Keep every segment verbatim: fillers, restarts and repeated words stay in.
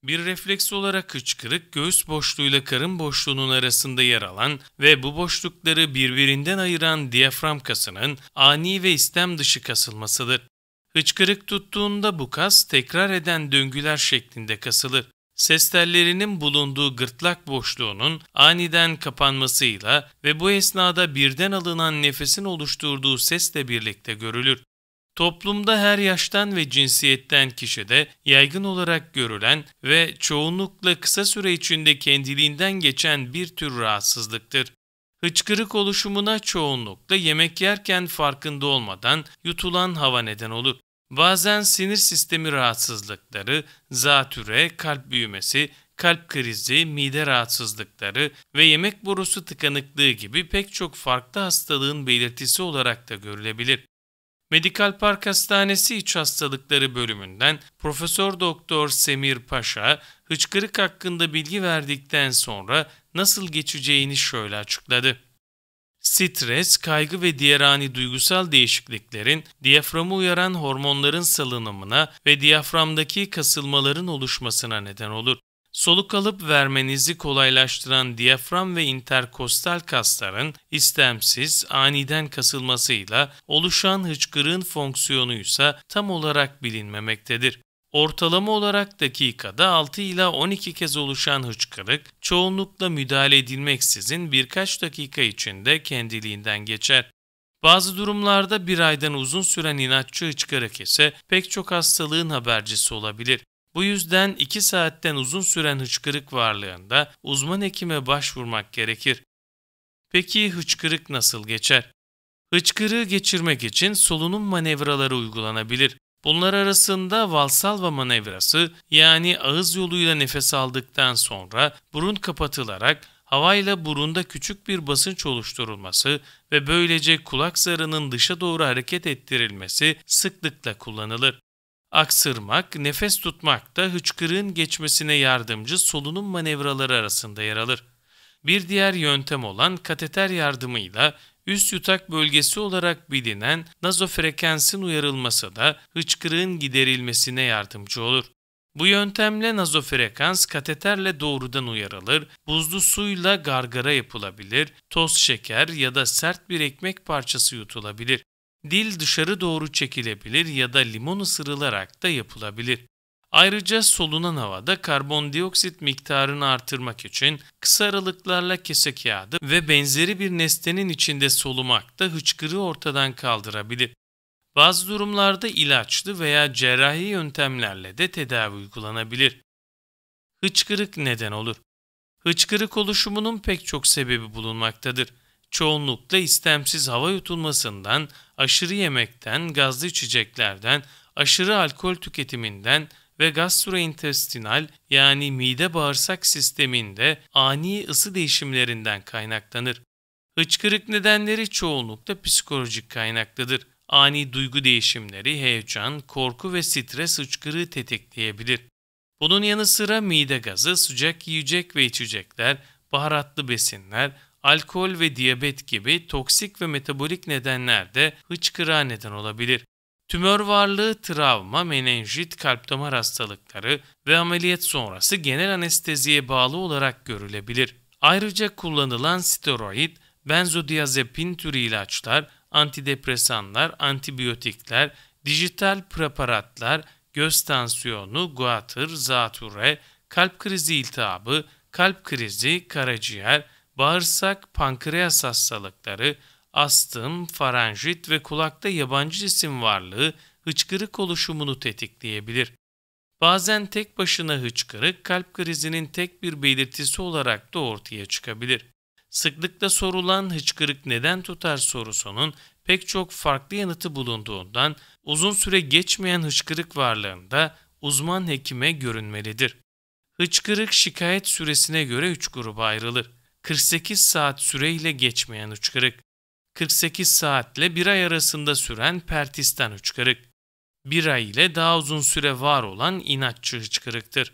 Bir refleks olarak hıçkırık, göğüs boşluğuyla karın boşluğunun arasında yer alan ve bu boşlukları birbirinden ayıran diyafram kasının ani ve istem dışı kasılmasıdır. Hıçkırık tuttuğunda bu kas tekrar eden döngüler şeklinde kasılır. Ses tellerinin bulunduğu gırtlak boşluğunun aniden kapanmasıyla ve bu esnada birden alınan nefesin oluşturduğu sesle birlikte görülür. Toplumda her yaştan ve cinsiyetten kişide yaygın olarak görülen ve çoğunlukla kısa süre içinde kendiliğinden geçen bir tür rahatsızlıktır. Hıçkırık oluşumuna çoğunlukla yemek yerken farkında olmadan yutulan hava neden olur. Bazen sinir sistemi rahatsızlıkları, zatüre, kalp büyümesi, kalp krizi, mide rahatsızlıkları ve yemek borusu tıkanıklığı gibi pek çok farklı hastalığın belirtisi olarak da görülebilir. Medikal Park Hastanesi İç Hastalıkları bölümünden Profesör Doktor Semir Paşa, hıçkırık hakkında bilgi verdikten sonra nasıl geçeceğini şöyle açıkladı. Stres, kaygı ve diğer ani duygusal değişikliklerin diyaframı uyaran hormonların salınımına ve diyaframdaki kasılmaların oluşmasına neden olur. Soluk alıp vermenizi kolaylaştıran diyafram ve interkostal kasların istemsiz, aniden kasılmasıyla oluşan hıçkırığın fonksiyonuysa tam olarak bilinmemektedir. Ortalama olarak dakikada altı ila on iki kez oluşan hıçkırık, çoğunlukla müdahale edilmeksizin birkaç dakika içinde kendiliğinden geçer. Bazı durumlarda bir aydan uzun süren inatçı hıçkırık ise pek çok hastalığın habercisi olabilir. Bu yüzden iki saatten uzun süren hıçkırık varlığında uzman hekime başvurmak gerekir. Peki hıçkırık nasıl geçer? Hıçkırığı geçirmek için solunum manevraları uygulanabilir. Bunlar arasında Valsalva manevrası, yani ağız yoluyla nefes aldıktan sonra burun kapatılarak havayla burunda küçük bir basınç oluşturulması ve böylece kulak zarının dışa doğru hareket ettirilmesi sıklıkla kullanılır. Aksırmak, nefes tutmak da hıçkırığın geçmesine yardımcı solunum manevraları arasında yer alır. Bir diğer yöntem olan kateter yardımıyla üst yutak bölgesi olarak bilinen nazofrekansin uyarılması da hıçkırığın giderilmesine yardımcı olur. Bu yöntemle nazofrekans kateterle doğrudan uyarılır, buzlu suyla gargara yapılabilir, toz şeker ya da sert bir ekmek parçası yutulabilir. Dil dışarı doğru çekilebilir ya da limon ısırılarak da yapılabilir. Ayrıca solunan havada karbondioksit miktarını artırmak için kısa aralıklarla kese kağıdı ve benzeri bir nesnenin içinde solumak da hıçkırığı ortadan kaldırabilir. Bazı durumlarda ilaçlı veya cerrahi yöntemlerle de tedavi uygulanabilir. Hıçkırık neden olur? Hıçkırık oluşumunun pek çok sebebi bulunmaktadır. Çoğunlukla istemsiz hava yutulmasından, aşırı yemekten, gazlı içeceklerden, aşırı alkol tüketiminden ve gastrointestinal, yani mide bağırsak sisteminde ani ısı değişimlerinden kaynaklanır. Hıçkırık nedenleri çoğunlukla psikolojik kaynaklıdır. Ani duygu değişimleri, heyecan, korku ve stres hıçkırığı tetikleyebilir. Bunun yanı sıra mide gazı, sıcak yiyecek ve içecekler, baharatlı besinler, alkol ve diyabet gibi toksik ve metabolik nedenler de hıçkırığa neden olabilir. Tümör varlığı, travma, menenjit, kalp damar hastalıkları ve ameliyat sonrası genel anesteziye bağlı olarak görülebilir. Ayrıca kullanılan steroid, benzodiazepin türü ilaçlar, antidepresanlar, antibiyotikler, dijital preparatlar, göz tansiyonu, guatr, zatürre, kalp krizi iltihabı, kalp krizi, karaciğer, bağırsak, pankreas hastalıkları, astım, faranjit ve kulakta yabancı cisim varlığı hıçkırık oluşumunu tetikleyebilir. Bazen tek başına hıçkırık kalp krizinin tek bir belirtisi olarak da ortaya çıkabilir. Sıklıkla sorulan hıçkırık neden tutar sorusunun pek çok farklı yanıtı bulunduğundan uzun süre geçmeyen hıçkırık varlığında uzman hekime görünmelidir. Hıçkırık şikayet süresine göre üç gruba ayrılır. kırk sekiz saat süreyle geçmeyen hıçkırık, kırk sekiz saatle bir ay arasında süren persistan hıçkırık, bir ay ile daha uzun süre var olan inatçı hıçkırıktır.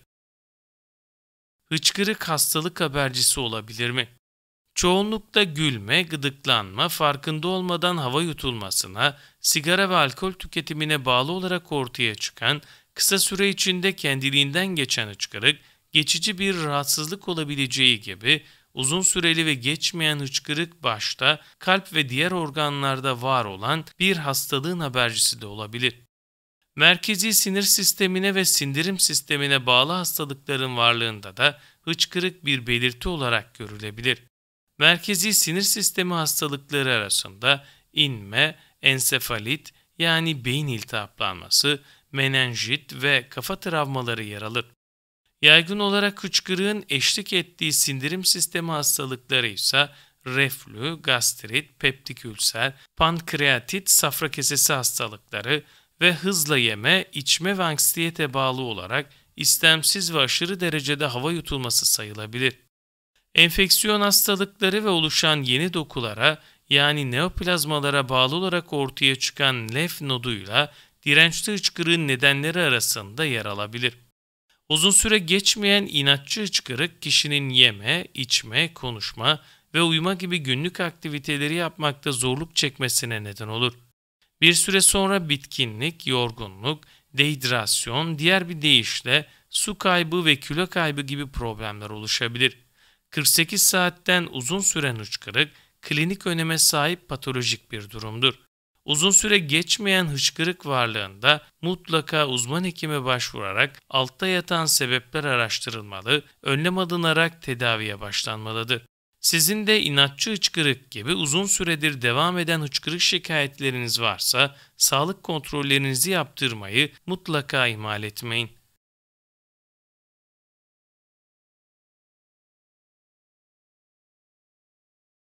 Hıçkırık hastalık habercisi olabilir mi? Çoğunlukla gülme, gıdıklanma, farkında olmadan hava yutulmasına, sigara ve alkol tüketimine bağlı olarak ortaya çıkan Kısa süre içinde kendiliğinden geçen hıçkırık, geçici bir rahatsızlık olabileceği gibi uzun süreli ve geçmeyen hıçkırık başta kalp ve diğer organlarda var olan bir hastalığın habercisi de olabilir. Merkezi sinir sistemine ve sindirim sistemine bağlı hastalıkların varlığında da hıçkırık bir belirti olarak görülebilir. Merkezi sinir sistemi hastalıkları arasında inme, ensefalit yani beyin iltihaplanması, menenjit ve kafa travmaları yer alır. Yaygın olarak hıçkırığın eşlik ettiği sindirim sistemi hastalıkları ise reflü, gastrit, peptik ülser, pankreatit, safra kesesi hastalıkları ve hızla yeme, içme ve anksiyete bağlı olarak istemsiz ve aşırı derecede hava yutulması sayılabilir. Enfeksiyon hastalıkları ve oluşan yeni dokulara yani neoplazmalara bağlı olarak ortaya çıkan lenf noduyla dirençli hıçkırığın nedenleri arasında yer alabilir. Uzun süre geçmeyen inatçı hıçkırık kişinin yeme, içme, konuşma ve uyuma gibi günlük aktiviteleri yapmakta zorluk çekmesine neden olur. Bir süre sonra bitkinlik, yorgunluk, dehidrasyon, diğer bir deyişle su kaybı ve kilo kaybı gibi problemler oluşabilir. kırk sekiz saatten uzun süren hıçkırık, klinik öneme sahip patolojik bir durumdur. Uzun süre geçmeyen hıçkırık varlığında mutlaka uzman hekime başvurarak altta yatan sebepler araştırılmalı, önlem alınarak tedaviye başlanmalıdır. Sizin de inatçı hıçkırık gibi uzun süredir devam eden hıçkırık şikayetleriniz varsa sağlık kontrollerinizi yaptırmayı mutlaka ihmal etmeyin.